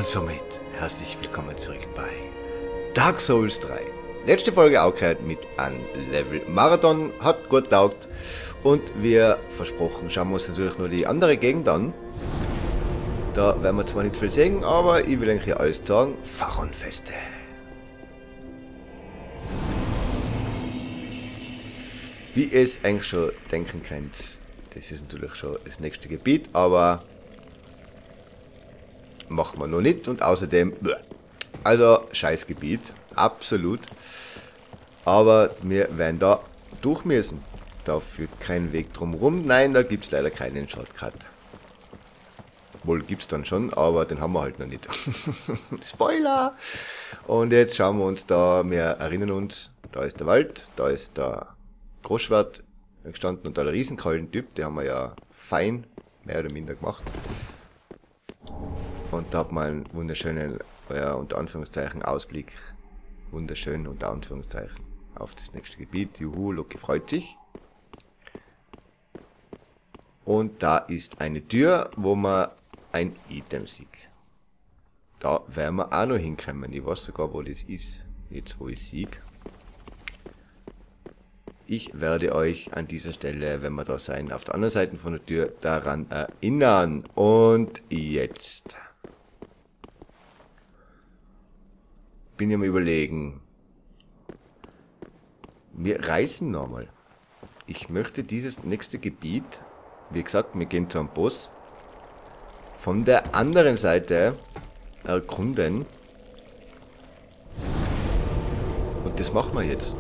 Und somit herzlich willkommen zurück bei Dark Souls 3. Letzte Folge auch gehört mit einem Level Marathon, hat gut taugt. Und wir versprochen, schauen wir uns natürlich nur die andere Gegend an. Da werden wir zwar nicht viel sehen, aber ich will eigentlich hier alles sagen. Faronfeste. Wie ihr es eigentlich schon denken könnt, das ist natürlich schon das nächste Gebiet, aber machen wir noch nicht und außerdem, also Scheißgebiet, absolut. Aber wir werden da durch müssen. Da führt kein Weg drumherum. Nein, da gibt es leider keinen Shortcut. Wohl gibt es dann schon, aber den haben wir halt noch nicht. Spoiler! Und jetzt schauen wir uns da, wir erinnern uns, da ist der Wald, da ist der Großschwert gestanden und da der Riesenkeulentyp, den haben wir ja fein, mehr oder minder gemacht. Und da hat man einen wunderschönen, ja, unter Anführungszeichen, Ausblick. Wunderschön, unter Anführungszeichen, auf das nächste Gebiet. Juhu, Loki freut sich. Und da ist eine Tür, wo man ein Item sieht. Da werden wir auch noch hinkommen. Ich weiß sogar, wo das ist. Jetzt, wo ich sieg. Ich werde euch an dieser Stelle, wenn wir da sein, auf der anderen Seite von der Tür daran erinnern. Und jetzt bin ich am Überlegen. Wir reisen nochmal. Ich möchte dieses nächste Gebiet, wie gesagt, wir gehen zu einem Boss, von der anderen Seite erkunden. Und das machen wir jetzt.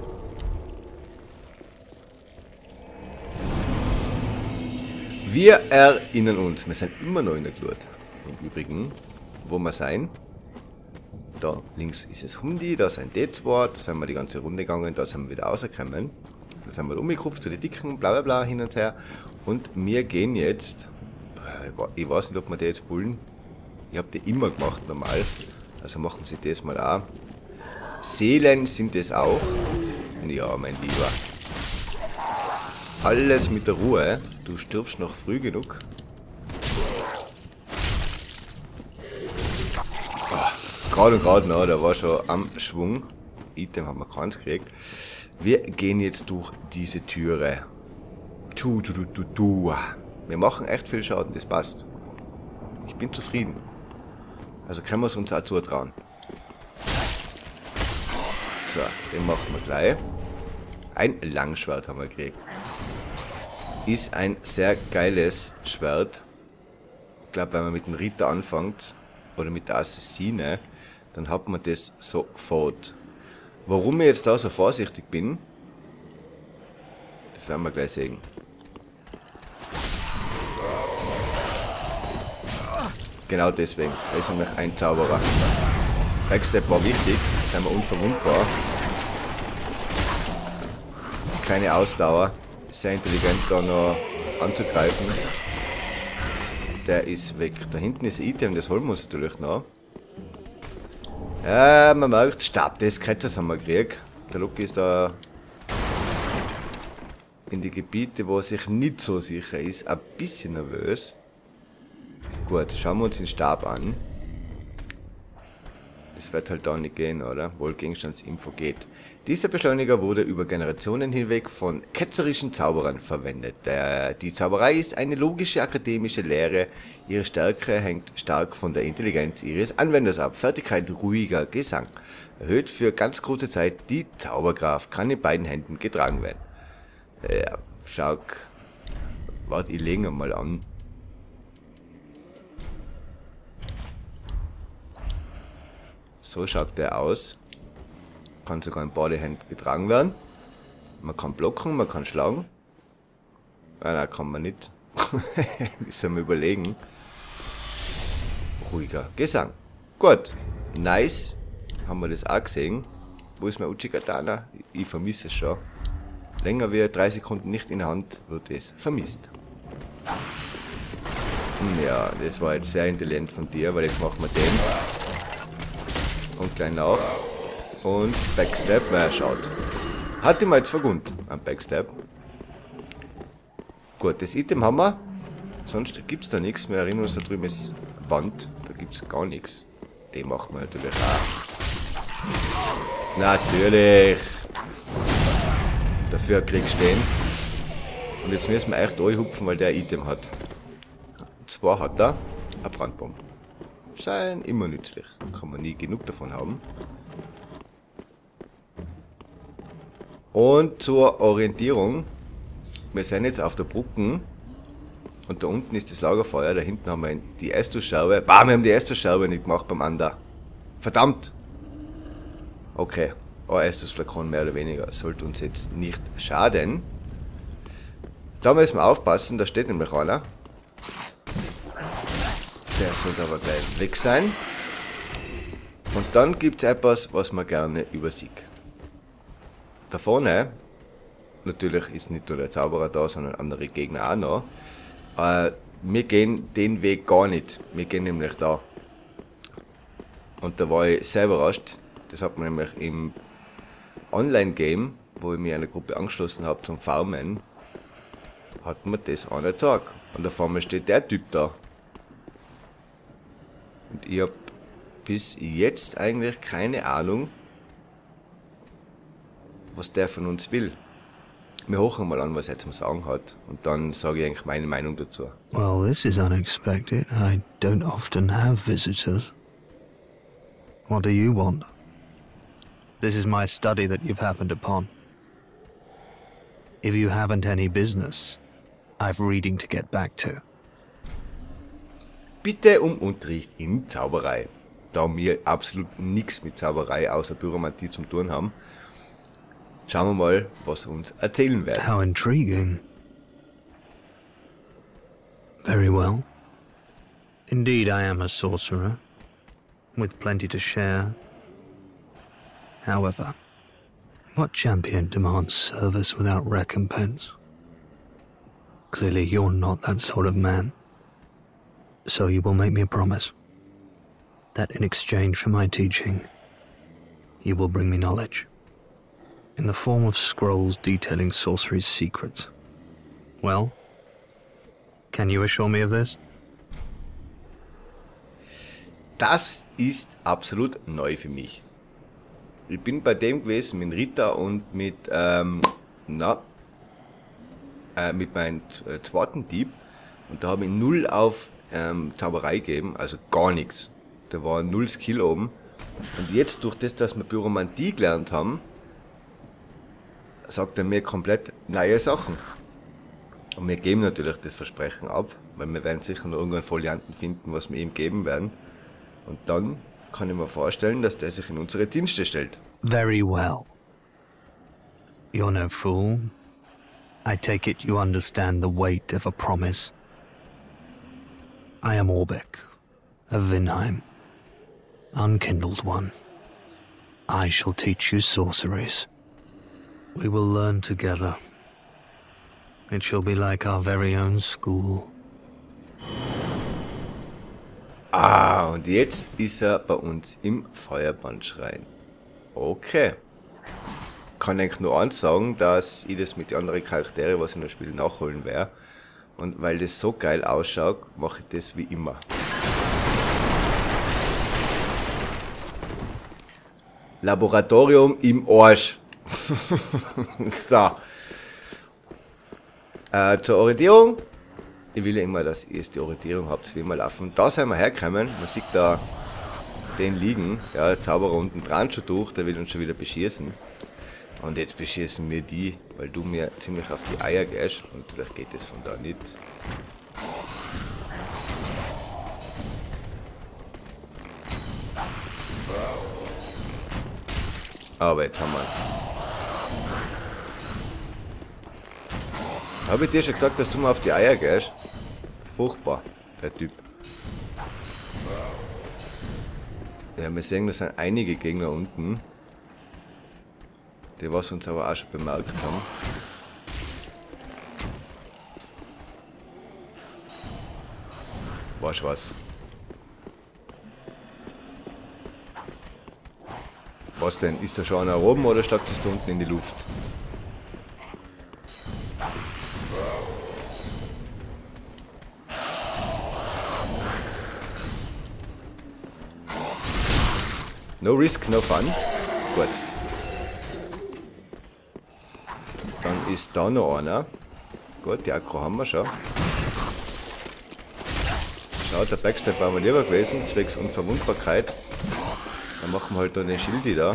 Wir erinnern uns, wir sind immer noch in der Glut. Im Übrigen, wo wir sein. Da links ist es Hundi, da sind die zwei, da sind wir die ganze Runde gegangen, da sind wir wieder rausgekommen. Da sind wir umgekupft zu den Dicken, bla bla bla, hin und her. Und wir gehen jetzt, ich weiß nicht, ob wir die jetzt bullen. Ich habe die immer gemacht, normal. Also machen sie das mal auch. Seelen sind es auch. Ja, mein Lieber. Alles mit der Ruhe. Du stirbst noch früh genug. Gerade und gerade noch, der war schon am Schwung. Item haben wir keins gekriegt. Wir gehen jetzt durch diese Türe. Wir machen echt viel Schaden, das passt. Ich bin zufrieden. Also können wir es uns auch zutrauen. So, den machen wir gleich. Ein Langschwert haben wir gekriegt. Ist ein sehr geiles Schwert. Ich glaube, wenn man mit dem Ritter anfängt, oder mit der Assassine, dann hat man das sofort. Warum ich jetzt da so vorsichtig bin, das werden wir gleich sehen. Genau deswegen. Da ist nämlich ein Zauberer. Backstep war wichtig, da sind wir unverwundbar. Keine Ausdauer. Sehr intelligent da noch anzugreifen. Der ist weg. Da hinten ist ein Item, das holen wir uns natürlich noch. Ja, man merkt, Stab des Kretzers haben wir gekriegt. Der Loki ist da in die Gebiete, wo er sich nicht so sicher ist, ein bisschen nervös. Gut, schauen wir uns den Stab an. Das wird halt da nicht gehen, oder? Wohl Gegenstandsinfo geht. Dieser Beschleuniger wurde über Generationen hinweg von ketzerischen Zauberern verwendet. Die Zauberei ist eine logische akademische Lehre. Ihre Stärke hängt stark von der Intelligenz ihres Anwenders ab. Fertigkeit ruhiger Gesang. Erhöht für ganz kurze Zeit die Zauberkraft. Kann in beiden Händen getragen werden. Ja, schau. Warte, ich lege ihn mal an. So schaut der aus. Kann sogar in beide Hände getragen werden. Man kann blocken, man kann schlagen. Nein, kann man nicht. Müssen wir überlegen. Ruhiger Gesang. Gut. Nice. Haben wir das auch gesehen. Wo ist mein Uchi-Katana? Ich vermisse es schon. Länger wie 3 Sekunden nicht in der Hand wird es vermisst. Ja, das war jetzt sehr intelligent von dir, weil jetzt machen wir den. Und gleich nach. Und Backstep, wer schaut. Hat ihm jetzt vergund, ein Backstep. Gut, das Item haben wir. Sonst gibt es da nichts. Wir erinnern uns, da drüben ist Wand. Da gibt es gar nichts. Den machen wir natürlich auch. Natürlich. Dafür kriegst du den. Und jetzt müssen wir echt durchhupfen, weil der ein Item hat. Und zwar hat er eine Brandbombe. Sind immer nützlich. Kann man nie genug davon haben. Und zur Orientierung. Wir sind jetzt auf der Brücke. Und da unten ist das Lagerfeuer. Da hinten haben wir die Estusschraube. Bah, wir haben die Estusschraube nicht gemacht beim Ander. Verdammt! Okay. Ein Estusflakon mehr oder weniger. Sollte uns jetzt nicht schaden. Da müssen wir aufpassen. Da steht nämlich einer. Der sollte aber gleich weg sein. Und dann gibt es etwas, was man gerne übersieht. Da vorne, natürlich ist nicht nur der Zauberer da, sondern andere Gegner auch noch. Wir gehen den Weg gar nicht. Wir gehen nämlich da. Und da war ich sehr überrascht. Das hat man nämlich im Online-Game, wo ich mich einer Gruppe angeschlossen habe zum Farmen, hat mir das auch nicht gesagt. Und da vorne steht der Typ da. Und ich habe bis jetzt eigentlich keine Ahnung, was der von uns will. Wir hochen mal an, was er zum Sagen hat. Und dann sage ich eigentlich meine Meinung dazu. Well, this is unexpected. I don't often have visitors. What do you want? This is my study that you've happened upon. If you haven't any business, I've reading to get back to. Bitte um Unterricht in Zauberei. Da wir absolut nichts mit Zauberei außer Pyromantie zu tun haben, schauen wir mal, was er uns erzählen wird. How intriguing. Very well. Indeed, I am a sorcerer, with plenty to share. However, what champion demands service without recompense? Clearly, you're not that sort of man. So you will make me a promise that in exchange for my teaching, you will bring me knowledge in the form of scrolls detailing sorcery's secrets. Well, can you assure me of this? Das ist absolut neu für mich. Ich bin bei dem gewesen mit Ritter und mit meinem zweiten Dieb. Und da habe ich 0 auf Zauberei gegeben, also gar nichts. Da war 0 Skill oben. Und jetzt durch das, dass wir Pyromantie gelernt haben, sagt er mir komplett neue Sachen. Und wir geben natürlich das Versprechen ab, weil wir werden sicher noch irgendeinen Folianten finden, was wir ihm geben werden. Und dann kann ich mir vorstellen, dass der sich in unsere Dienste stellt. Very well. You're no fool. I take it you understand the weight of a promise. I am Orbeck, of Vinheim, unkindled one. I shall teach you sorceries. We will learn together. It shall be like our very own school. Ah, und jetzt ist er bei uns im Feuerbandschrein. Okay. Kann eigentlich nur eins sagen, dass ich das mit den anderen Charakteren, was in das Spiel nachholen werde. Und weil das so geil ausschaut, mache ich das wie immer. Laboratorium im Arsch. So. Zur Orientierung. Ich will ja immer, dass ihr die Orientierung habt, wie wir laufen. Da sind wir hergekommen. Man sieht da den liegen. Ja, der Zauberer unten dran schon durch. Der will uns schon wieder beschießen. Und jetzt beschießen wir die, weil du mir ziemlich auf die Eier gehst. Und vielleicht geht das von da nicht. Aber jetzt haben wir. Habe ich dir schon gesagt, dass du mir auf die Eier gehst? Furchtbar, der Typ. Ja, wir sehen, da sind einige Gegner unten. Die was uns aber auch schon bemerkt haben. Weißt du was? Was denn? Ist da schon einer oben oder steigt das da unten in die Luft? No risk, no fun. Gut. Dann ist da noch einer. Gut, die Aggro haben wir schon. Schau, der Backstep war mir lieber gewesen, zwecks Unverwundbarkeit. Dann machen wir halt noch den Schildi da.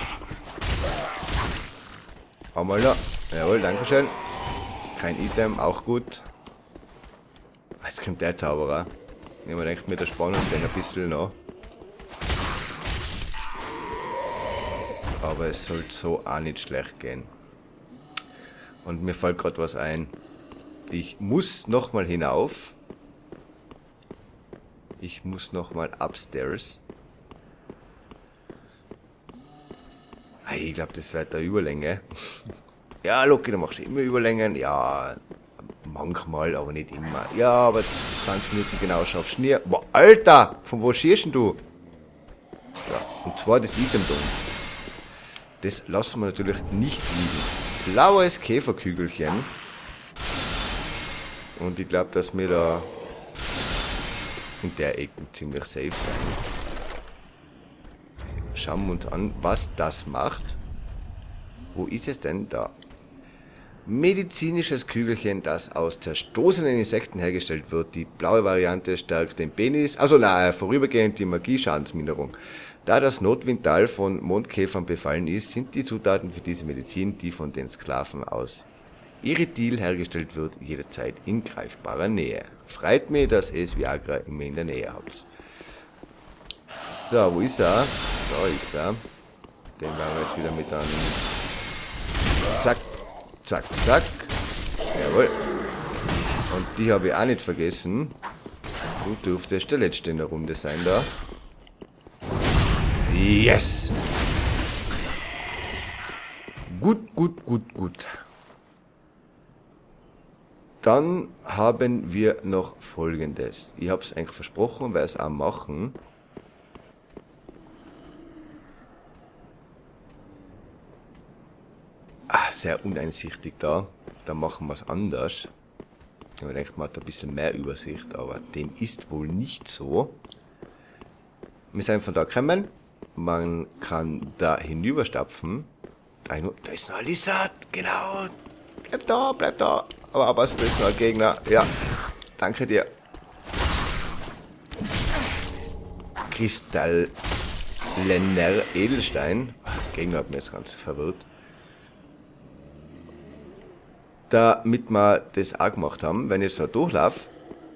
Einmal noch. Jawohl, dankeschön. Kein Item, auch gut. Jetzt kommt der Zauberer. Ich habe mir gedacht, mit der Spannung ist der ein bisschen noch. Aber es sollte so auch nicht schlecht gehen. Und mir fällt gerade was ein. Ich muss nochmal hinauf. Ich muss nochmal upstairs. Hey, ich glaube, das wird eine Überlänge. Ja, Loki, du machst immer Überlängen. Ja, manchmal, aber nicht immer. Ja, aber 20 Minuten genau schaffst du nie. Boah, Alter, von wo schießt denn du? Ja, und zwar das Item-Dom. Das lassen wir natürlich nicht liegen. Blaues Käferkügelchen. Und ich glaube, dass wir da in der Ecke ziemlich safe sein. Schauen wir uns an, was das macht. Wo ist es denn da? Medizinisches Kügelchen, das aus zerstoßenen Insekten hergestellt wird. Die blaue Variante stärkt den Penis. Also vorübergehend die Magie-Schadensminderung. Da das Notwindtal von Mondkäfern befallen ist, sind die Zutaten für diese Medizin, die von den Sklaven aus Iridil hergestellt wird, jederzeit in greifbarer Nähe. Freut mich, dass es Viagra immer in der Nähe habt. So, wo ist er? Da ist er. Den werden wir jetzt wieder mit einem Zack, zack, zack. Jawohl. Und die habe ich auch nicht vergessen. Du dürftest der Letzte in der Runde sein da. Yes! Gut, gut, gut, gut. Dann haben wir noch Folgendes. Ich habe es eigentlich versprochen, weil es auch machen. Sehr uneinsichtig da. Da machen wir es anders. Ich denke, man hat ein bisschen mehr Übersicht, aber dem ist wohl nicht so. Wir sind von da gekommen. Man kann da hinüberstapfen. Da ist noch ein Lizard, genau. Bleib da, bleib da. Aber was, da ist noch ein Gegner. Ja, danke dir. Kristallener Edelstein. Der Gegner hat mich jetzt ganz verwirrt. Damit wir das auch gemacht haben, wenn ich jetzt da durchlaufe,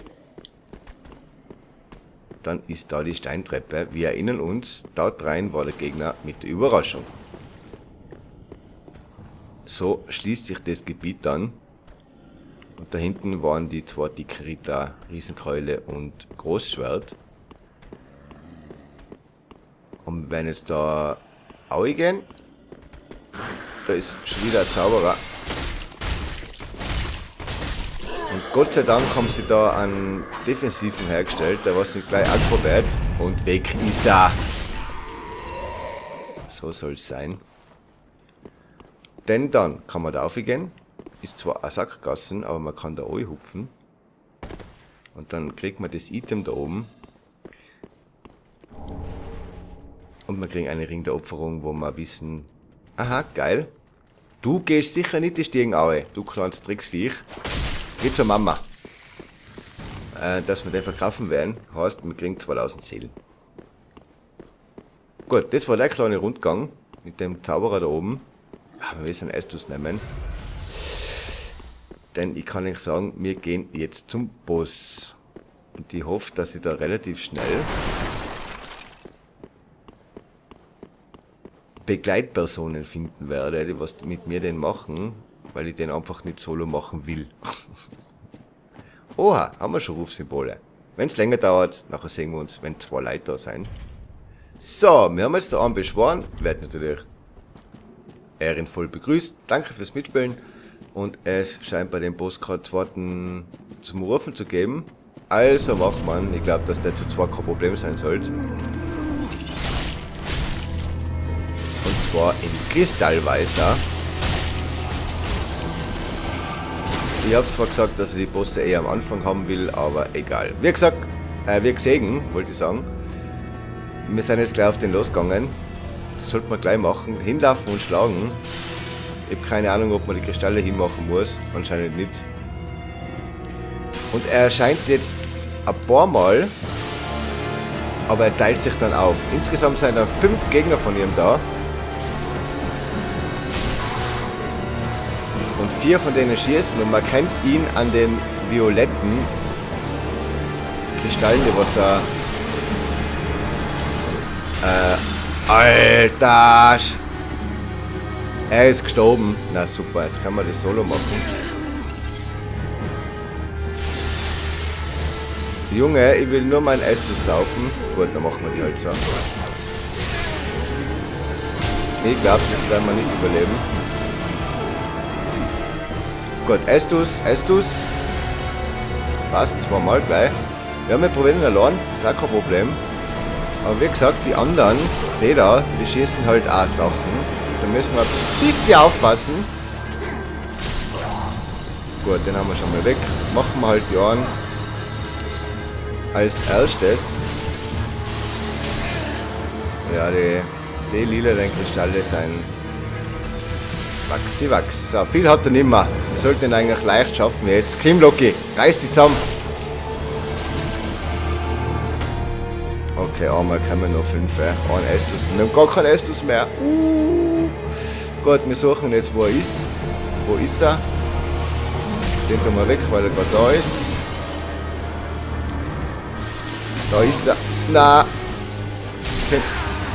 dann ist da die Steintreppe. Wir erinnern uns, dort rein war der Gegner mit der Überraschung. So schließt sich das Gebiet dann. Und da hinten waren die zwei dicken Ritter, Riesenkeule und Großschwert. Und wenn jetzt da gehen, da ist schon wieder ein Zauberer. Und Gott sei Dank haben sie da einen Defensiven hergestellt, der was nicht gleich anprobiert und weg ist er. So soll es sein. Denn dann kann man da aufgehen. Ist zwar eine Sackgassen, aber man kann da hupfen. Und dann kriegt man das Item da oben. Und wir kriegen einen Ring der Opferung, wo wir wissen, aha, geil. Du gehst sicher nicht die Stiegen aue, du kleines Tricksviech. Geh zur Mama. Dass wir den verkaufen werden, heißt, wir kriegen 2000 Seelen. Gut, das war der kleine Rundgang mit dem Zauberer da oben. Wir müssen Estus nehmen. Denn ich kann euch sagen, wir gehen jetzt zum Boss. Und ich hoffe, dass ich da relativ schnell Begleitpersonen finden werde, die was mit mir den machen, weil ich den einfach nicht solo machen will. Oha, haben wir schon Rufsymbole. Wenn es länger dauert, nachher sehen wir uns, wenn 2 Leute da sind. So, wir haben jetzt da einen beschworen, werden natürlich ehrenvoll begrüßt. Danke fürs Mitspielen. Und es scheint bei dem Boss gerade zweiten zum Rufen zu geben. Also macht man, ich glaube, dass der zu 2 kein Problem sein sollte. Und zwar in Kristallweißer. Ich habe zwar gesagt, dass ich die Bosse eher am Anfang haben will, aber egal. Wie gesagt, wie gesehen, wollte ich sagen. wir sind jetzt gleich auf den losgegangen. Das sollte man gleich machen. Hinlaufen und schlagen. Ich habe keine Ahnung, ob man die Kristalle hinmachen muss. Anscheinend nicht. Und er erscheint jetzt ein paar Mal. Aber er teilt sich dann auf. Insgesamt sind dann 5 Gegner von ihm da. Und 4 von denen schießen. Und man kennt ihn an den violetten Kristallen, die was Alter! Er ist gestorben. Na super, jetzt kann man das Solo machen. Junge, ich will nur mein Estus saufen. Gut, dann machen wir die halt so. Ich glaube, das werden wir nicht überleben. Gut, Estus. Passt, 2-mal gleich. Ja, wir probieren ihn allein, ist auch kein Problem. Aber wie gesagt, die anderen, die schießen halt auch Sachen. Da müssen wir ein bisschen aufpassen. Gut, den haben wir schon mal weg. Machen wir halt die einen als erstes. Ja, die lilanen Kristalle sind Wachs. So, viel hat er nicht mehr. Wir sollten ihn eigentlich leicht schaffen jetzt. Kim Loki, reiß dich zusammen. Okay, einmal können wir noch 5. Ein Estus. Wir haben gar keinen Estus mehr. Gut, wir suchen jetzt, wo er ist. Wo ist er? Den tun wir weg, weil er gerade da ist. Da ist er. Na. Okay.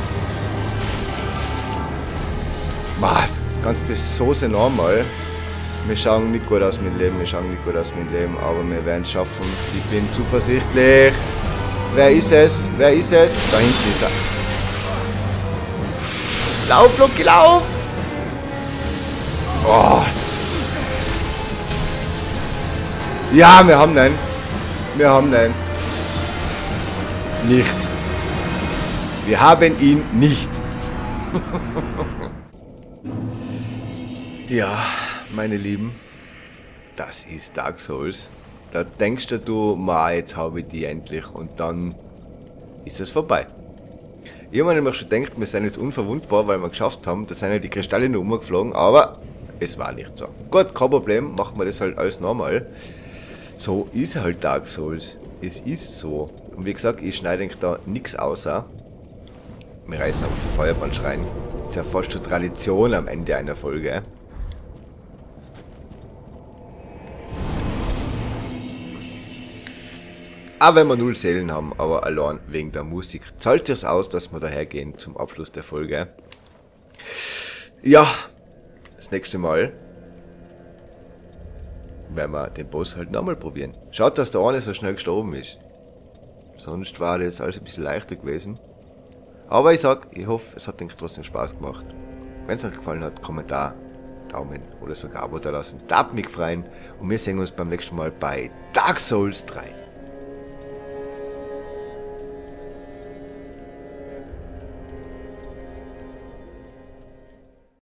Was? Kannst du das so sehen einmal? Wir schauen nicht gut aus mit dem Leben, aber wir werden es schaffen. Ich bin zuversichtlich. Wer ist es? Da hinten ist er. Lauf, Loki, lauf! Oh. Ja, wir haben den. Nicht. Wir haben ihn nicht. Ja, meine Lieben. Das ist Dark Souls. Da denkst du, ma, jetzt habe ich die endlich und dann ist es vorbei. Ich habe mir nämlich schon gedacht, wir sind jetzt unverwundbar, weil wir geschafft haben, da sind ja die Kristalle nur umgeflogen, aber es war nicht so. Gut, kein Problem, machen wir das halt alles normal. So ist halt Dark Souls. Es ist so. Und wie gesagt, ich schneide eigentlich da nichts außer. Wir reißen einfach die Feuerbahn rein. Das ist ja fast schon Tradition am Ende einer Folge. Auch wenn wir 0 Seelen haben, aber allein wegen der Musik. Zahlt sich's aus, dass wir dahergehen zum Abschluss der Folge. Ja, das nächste Mal werden wir den Boss halt nochmal probieren. Schaut, dass der eine so schnell gestorben ist. Sonst war das alles ein bisschen leichter gewesen. Aber ich hoffe, es hat euch trotzdem Spaß gemacht. Wenn es euch gefallen hat, Kommentar, Daumen oder sogar Abo da lassen. Darf mich freuen und wir sehen uns beim nächsten Mal bei Dark Souls 3.